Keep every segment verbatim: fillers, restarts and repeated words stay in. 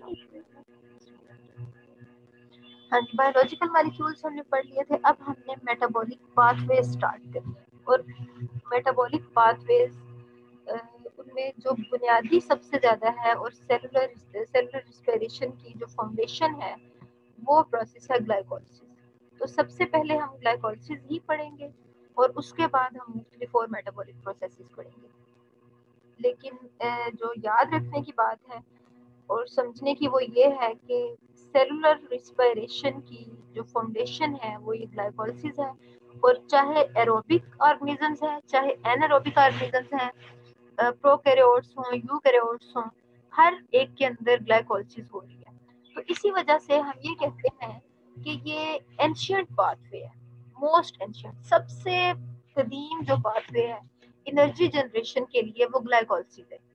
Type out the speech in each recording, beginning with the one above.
हाँ जी, biological molecules हमने पढ़ लिए थे। अब हमने मेटाबॉलिक पाथवे स्टार्ट करी और मेटाबॉलिक पाथवेज उनमें जो बुनियादी सबसे ज़्यादा है और सेलुलर सेलुलर रिस्पिरेशन की जो फाउंडेशन है वो प्रोसेस है ग्लाइकोलिसिस। तो सबसे पहले हम ग्लाइकोलिसिस ही पढ़ेंगे और उसके बाद हम मुख्तलिफ और मेटाबॉलिक प्रोसेसेस पढ़ेंगे। लेकिन जो याद रखने की बात है और समझने की वो ये है कि सेलुलर रिस्पिरेशन की जो फाउंडेशन है वो ये ग्लाइकोलिसिस है। और चाहे एरोबिक ऑर्गेनिजम्स हैं चाहे एनारोबिक ऑर्गेनिजम्स हैं, प्रोकैरियोट्स हों यूकैरियोट्स हों, हर एक के अंदर ग्लाइकोलिसिस हो रही है। तो इसी वजह से हम ये कहते हैं कि ये एंशिएंट पाथवे है, मोस्ट एंशिएंट, सबसे कदीम जो पाथवे है एनर्जी जनरेशन के लिए वो ग्लाइकोलिसिस है।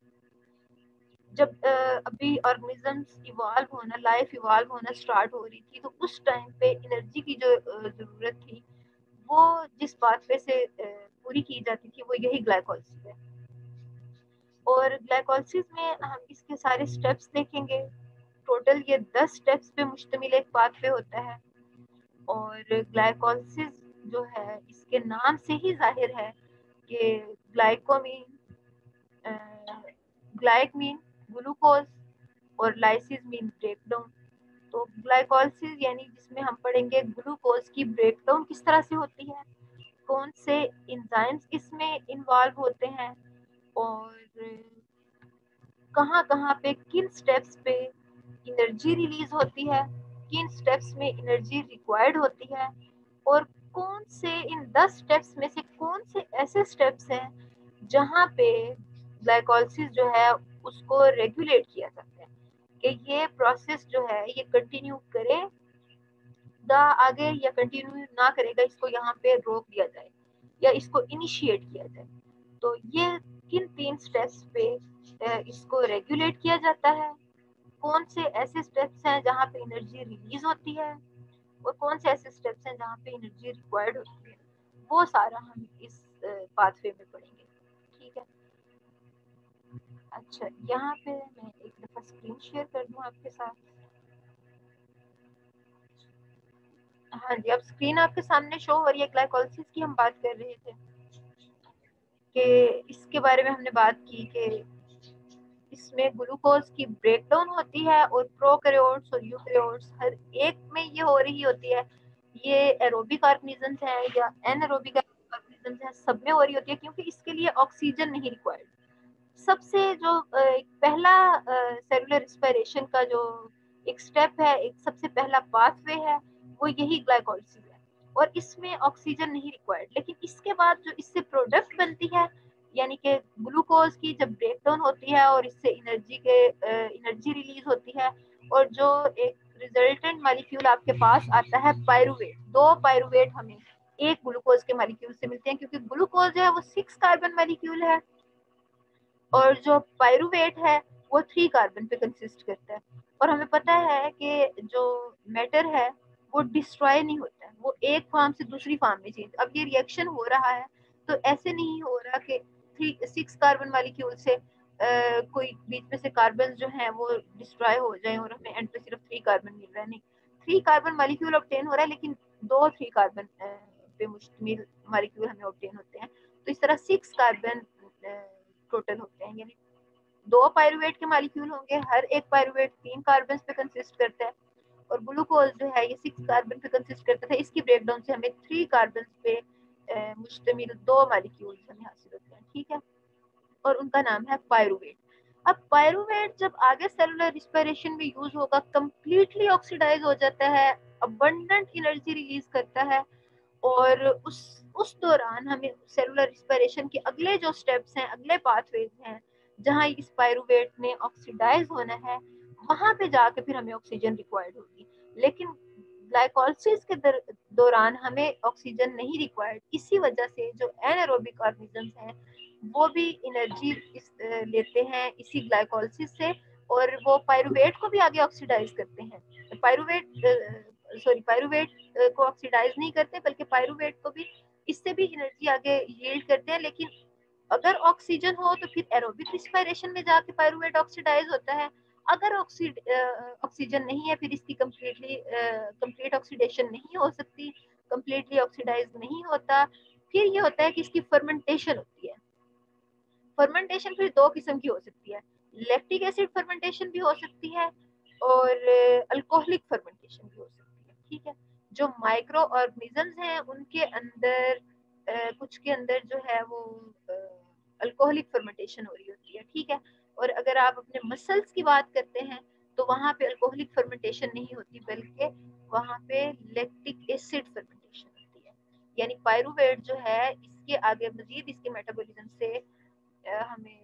जब uh, अभी ऑर्गेनिजम्स इवॉल्व होना, लाइफ इवॉल्व होना स्टार्ट हो रही थी, तो उस टाइम पे एनर्जी की जो uh, ज़रूरत थी वो जिस पाथवे से uh, पूरी की जाती थी वो यही ग्लाइकोलिसिस है। और ग्लाइकोलिसिस में हम इसके सारे स्टेप्स देखेंगे। टोटल ये दस स्टेप्स पे मुश्तमिल एक पाथवे होता है। और ग्लाइकोलिसिस जो है इसके नाम से ही जाहिर है कि ग्लाइकोमीन, ग्लाइक मीन ग्लूकोज और लाइसिस मीन ब्रेकडाउन। तो ग्लाइकोलिसिस यानी जिसमें हम पढ़ेंगे ग्लूकोज की ब्रेकडाउन किस तरह से होती है, कौन से एंजाइम्स इसमें इन्वॉल्व होते हैं और कहाँ कहाँ पे किन स्टेप्स पे एनर्जी रिलीज होती है, किन स्टेप्स में एनर्जी रिक्वायर्ड होती है और कौन से इन दस स्टेप्स में से कौन से ऐसे स्टेप्स हैं जहाँ पे ग्लाइकोलिसिस जो है उसको रेगुलेट किया जाता है कि ये प्रोसेस जो है ये कंटिन्यू करे दा आगे या कंटिन्यू ना करेगा, इसको यहाँ पे रोक दिया जाए या इसको इनिशिएट किया जाए। तो ये किन तीन स्टेप्स पे इसको रेगुलेट किया जाता है, कौन से ऐसे स्टेप्स हैं जहाँ पे एनर्जी रिलीज होती है और कौन से ऐसे स्टेप्स हैं जहाँ पे एनर्जी रिक्वायर्ड होती है, वो सारा हम इस पाथवे में पढ़ेंगे। ठीक है, अच्छा यहाँ पे मैं एक दफ़ा स्क्रीन शेयर कर दूँ आपके साथ। हाँ जी, अब स्क्रीन आपके सामने शो हो रही है। ग्लाइकोलिसिस की हम बात कर रहे थे कि इसके बारे में हमने बात की कि इसमें ग्लूकोज की ब्रेकडाउन होती है और प्रोकैरियोट्स और यूकैरियोट्स हर एक में ये हो रही होती है। ये एरोबिक ऑर्गेनिजम्स हैं या एनारोबिक ऑर्गेनिजम्स हैं, सब में हो रही होती है क्योंकि इसके लिए ऑक्सीजन नहीं रिक्वायर्ड। सबसे जो पहला सेलुलर रिस्पिरेशन का जो एक स्टेप है, एक सबसे पहला पाथवे है वो यही ग्लाइकोलिसिस है और इसमें ऑक्सीजन नहीं रिक्वायर्ड। लेकिन इसके बाद जो इससे प्रोडक्ट बनती है यानी कि ग्लूकोज की जब ब्रेकडाउन होती है और इससे एनर्जी के एनर्जी रिलीज होती है और जो एक रिजल्टेंट मॉलिक्यूल आपके पास आता है पायरुवेट, दो पायरुवेट हमें एक ग्लूकोज के मॉलिक्यूल से मिलते हैं क्योंकि ग्लूकोज है वो सिक्स कार्बन मॉलिक्यूल है और जो पायरुवेट है वो थ्री कार्बन पे कंसिस्ट करता है। और हमें पता है कि जो मैटर है वो डिस्ट्रॉय नहीं होता है, वो एक फॉर्म से दूसरी फॉर्म में चेंज। अब ये रिएक्शन हो रहा है तो ऐसे नहीं हो रहा कि थ्री सिक्स कार्बन मॉलिक्यूल से आ, कोई बीच में से कार्बन जो है वो डिस्ट्रॉय हो जाए और हमें एंड पे सिर्फ थ्री कार्बन मिल रहा है। नहीं, थ्री कार्बन मॉलिक्यूल ऑब्टेन हो रहा है लेकिन दो थ्री कार्बन पे मुश्तमिल मॉलिक्यूल हमें ऑब्टेन होते हैं। तो इस तरह सिक्स कार्बन टोटल होते हैं, यानी दो पायरुवेट के मॉलिक्यूल होंगे, हर एक पायरुवेट तीन कार्बन पे कंसिस्ट करता है और ग्लूकोज जो है ये सिक्स कार्बन पे कंसिस्ट करता है। इसकी ब्रेकडाउन से हमें थ्री कार्बन पे मुश्तमिल दो मॉलिक्यूल हमें हासिल होते हैं। ठीक है, और उनका नाम है पायरुवेट। अब पायरुवेट जब आगे सेलुलर रिस्पिरेशन में यूज होगा कंप्लीटली ऑक्सीडाइज हो जाता है, अबंडेंट एनर्जी रिलीज करता है और उस उस दौरान हमें सेलुलर रिस्पिरेशन के अगले जो स्टेप्स हैं, अगले पाथवेज हैं जहाँ इस पायरुवेट ने ऑक्सीडाइज होना है, वहां पे जाके फिर हमें ऑक्सीजन रिक्वायर्ड होगी। लेकिन ग्लाइकोलिसिस के दौरान हमें ऑक्सीजन नहीं रिक्वायर्ड। इसी वजह से जो एनारोबिक ऑर्गेनिजम्स हैं वो भी एनर्जी इस लेते हैं इसी ग्लाइकोलिसिस से और वो पायरुवेट को भी आगे ऑक्सीडाइज करते हैं। पायरुवेट सॉरी पायरुवेट को ऑक्सीडाइज नहीं करते बल्कि पायरुवेट को भी इससे भी एनर्जी आगे यील्ड करते हैं। लेकिन अगर ऑक्सीजन हो तो फिर एरोबिक रिस्पिरेशन में जाके पायरुवेट ऑक्सीडाइज होता है अगर ऑक्सीजन नहीं है फिर इसकी कम्प्लीटली कंप्लीट ऑक्सीडेशन नहीं हो सकती, कम्प्लीटली ऑक्सीडाइज नहीं होता। फिर ये होता है कि इसकी फर्मेंटेशन होती है। फर्मेंटेशन फिर दो किस्म की हो सकती है, लैक्टिक एसिड फर्मेंटेशन भी हो सकती है और अल्कोहलिक फर्मेंटेशन भी हो सकती है। ठीक है, जो माइक्रो ऑर्गेनिजम्स हैं उनके अंदर uh, कुछ के अंदर जो है वो अल्कोहलिक uh, फर्मेंटेशन हो रही होती है। ठीक है, और अगर आप अपने मसल्स की बात करते हैं तो वहाँ पे अल्कोहलिक फर्मेंटेशन नहीं होती, बल्कि वहाँ पे लैक्टिक एसिड फर्मेंटेशन होती है। यानी पायरूवेट जो है इसके आगे मजीद इसके मेटाबॉलिज्म से हमें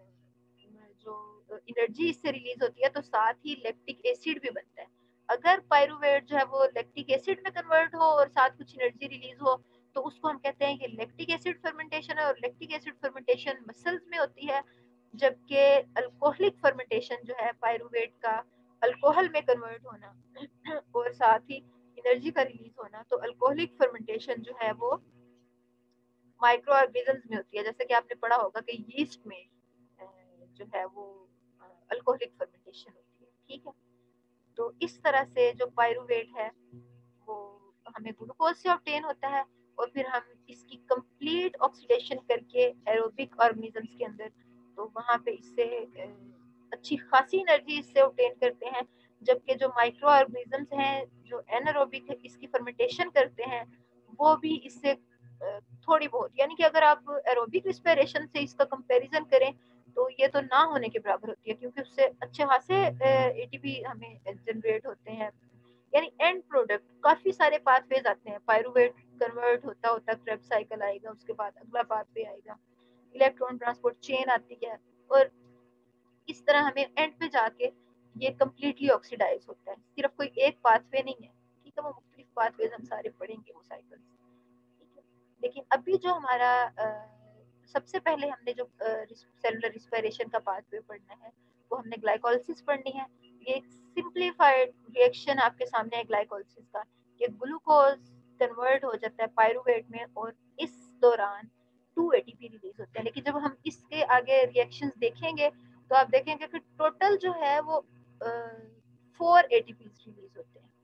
जो एनर्जी इससे रिलीज होती है तो साथ ही लैक्टिक एसिड भी बनता है। अगर पायरूवेट जो है वो लैक्टिक एसिड में कन्वर्ट हो और साथ कुछ एनर्जी रिलीज हो तो उसको हम कहते हैं कि लैक्टिक एसिड फर्मेंटेशन है, और लैक्टिक एसिड फर्मेंटेशन मसल्स में होती है, जबकि अल्कोहलिक फर्मेंटेशन जो है पायरूवेट का अल्कोहल में कन्वर्ट होना और साथ ही एनर्जी का रिलीज होना, तो अल्कोहलिक फर्मेंटेशन जो है वो माइक्रो ऑर्गेनिजम्स में होती है। जैसे कि आपने पढ़ा होगा कि यीस्ट में जो है वो अल्कोहलिक फर्मेंटेशन होती है। ठीक है, तो इस तरह से जो पायरूवेट है वो हमें ग्लूकोज से ऑब्टेन होता है और फिर हम इसकी कंप्लीट ऑक्सीडेशन करके एरोबिक ऑर्गेनिजम्स के अंदर तो वहाँ पे इससे अच्छी खासी एनर्जी इससे ऑब्टेन करते हैं। जबकि जो माइक्रो ऑर्गेनिजम्स हैं जो एनारोबिक इसकी फर्मेंटेशन करते हैं वो भी इससे थोड़ी बहुत, यानी कि अगर आप एरोबिक रिस्पिरेशन से इसका कंपैरिजन करें तो ये तो ना होने के बराबर होती है, क्योंकि उससे अच्छे खासे एटीपी हमें जनरेट होते हैं। यानी एंड प्रोडक्ट काफी सारे पाथवेज आते हैं, पायरूवेट कन्वर्ट होता होता क्रेब्स साइकिल आएगा, उसके बाद अगला पाथवे आएगा, इलेक्ट्रॉन ट्रांसपोर्ट चेन आती है, और इस तरह हमें एंड पे जाके ये कम्प्लीटली ऑक्सीडाइज होता है। सिर्फ कोई एक पाथवे नहीं है, ठीक है, वो मुख्तलिफ पाथवेज हम सारे पढ़ेंगे वो साइकिल्स। लेकिन अभी जो हमारा आ, सबसे पहले हमने जो सेलुलर रिस्पिरेशन का पाथवे पढ़ना है वो हमने ग्लाइकोलिसिस पढ़नी है। ये एक सिंप्लीफाइड रिएक्शन आपके सामने है ग्लाइकोलिसिस का। ये ग्लूकोज कन्वर्ट हो जाता है पायरूवेट में और इस दौरान टू एटीपी रिलीज होते हैं। लेकिन जब हम इसके आगे रिएक्शंस देखेंगे तो आप देखेंगे कि टोटल जो है वो फोर एटीपी रिलीज होते हैं।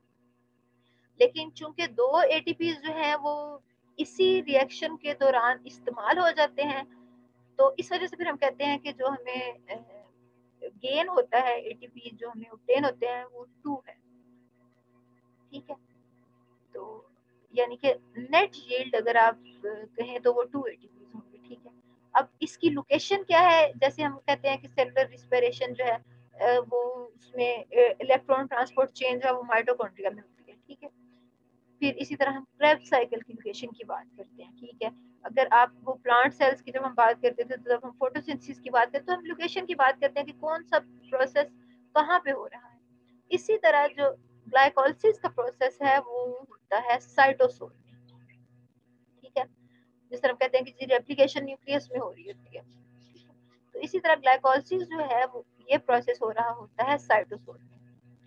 लेकिन चूंकि दो एटीपी जो है वो इसी रिएक्शन के दौरान इस्तेमाल हो जाते हैं तो इस वजह से फिर हम कहते हैं कि जो हमें गेन होता है एटीपी जो हमें ऑब्टेन होते हैं वो टू है। ठीक है, तो यानी कि नेट यील्ड अगर आप कहें तो वो टू एटीपी होंगे। ठीक है, अब इसकी लोकेशन क्या है, जैसे हम कहते हैं कि सेलुलर रिस्पिरेशन जो है वो उसमें इलेक्ट्रॉन ट्रांसपोर्ट चेंज है वो माइटोकॉन्ड्रिया में होती है। ठीक है, फिर इसी तरह हम क्रेब्स साइकिल की लोकेशन की बात करते हैं। ठीक है, अगर आप वो प्लांट सेल्स की जब हम बात करते थे तो जब हम फोटोसिंथेसिस की बात करते हैं तो हम लोकेशन की बात करते हैं कि कौन सा प्रोसेस कहाँ पे हो रहा है। इसी तरह जो ग्लाइकोलिसिस का प्रोसेस है वो होता है साइटोसोल में। ठीक है, जिस तरह हम कहते हैं कि जी रेप्लिकेशन न्यूक्लियस में हो रही होती है, तो इसी तरह ग्लाइकोलिसिस जो है वो ये प्रोसेस हो रहा होता है साइटोसोल में।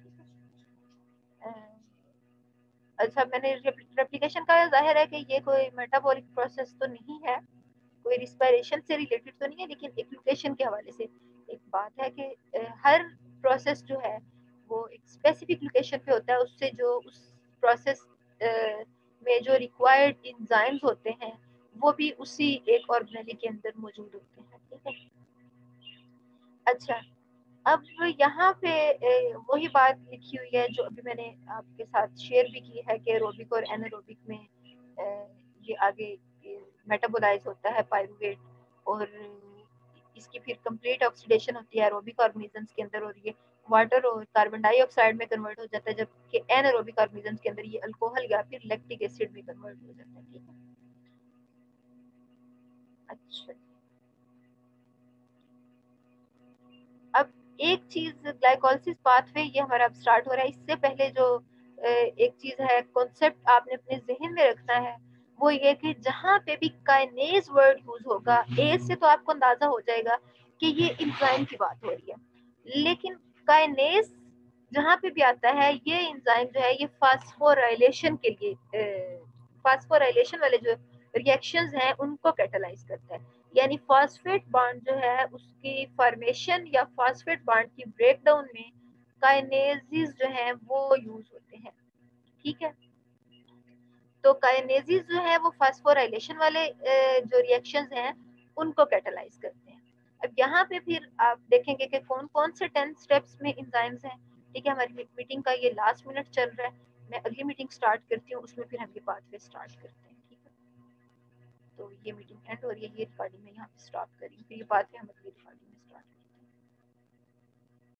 अच्छा, मैंने रेप्लिकेशन का जाहिर है कि ये कोई मेटाबॉलिक प्रोसेस तो नहीं है, कोई रिस्पिरेशन से रिलेटेड तो नहीं है, लेकिन एक लोकेशन के हवाले से एक बात है कि हर प्रोसेस जो है वो एक स्पेसिफिक लोकेशन पे होता है, उससे जो उस प्रोसेस में जो रिक्वायर्ड एंजाइम्स होते हैं वो भी उसी एक ऑर्गेनेली के अंदर मौजूद होते हैं। ठीक है, अच्छा, अब यहाँ पे वही बात लिखी हुई है जो अभी मैंने आपके साथ शेयर भी की है कि एरोबिक और एनारोबिक में ये आगे मेटाबोलाइज होता है पायरूवेट, और इसकी फिर कंप्लीट ऑक्सीडेशन होती है एरोबिक ऑर्गेनिजम्स के अंदर और ये वाटर और कार्बन डाइऑक्साइड में कन्वर्ट हो जाता है, जबकि एनारोबिक ऑर्गेनिजम्स के अंदर ये अल्कोहल या फिर लैक्टिक एसिड में कन्वर्ट हो जाता है। ठीक है, अच्छा, अब एक चीज ग्लाइकोलिसिस पाथवे ये हमारा अब स्टार्ट हो रहा है। इससे पहले जो एक चीज है कॉन्सेप्ट आपने अपने जहन में रखना है वो ये कि जहाँ पे भी काइनेज वर्ड यूज होगा, ए से तो आपको अंदाजा हो जाएगा कि ये एंजाइम की बात हो रही है, लेकिन काइनेज जहाँ पे भी आता है ये एंजाइम जो है ये फास्फोराइलेशन के लिए फास्फोराइलेशन वाले जो रिएक्शंस हैं उनको कैटालाइज करता है। यानी फॉस्फेट बॉन्ड जो है उसकी फॉर्मेशन या फॉस्फेट बॉन्ड की ब्रेकडाउन में काइनेजेस जो है वो यूज होते हैं। ठीक है, तो काइनेजेस जो है वो फास्फोराइलेशन वाले जो रिएक्शंस हैं उनको कैटालाइज करते हैं। अब यहाँ पे फिर आप देखेंगे कि कौन कौन से टेन स्टेप्स में एंजाइम्स हैं। ठीक है, हमारी मीटिंग का ये लास्ट मिनट चल रहा है, मैं अगली मीटिंग स्टार्ट करती हूँ, उसमें फिर हम ये पाथवे स्टार्ट करते हैं। ठीक है, तो ये मीटिंग एंड हो रही है, ये रिकॉर्डिंग मैं यहाँ पे स्टॉप करी, फिर ये पाथवे हम अगली रिकॉर्डिंग में स्टार्ट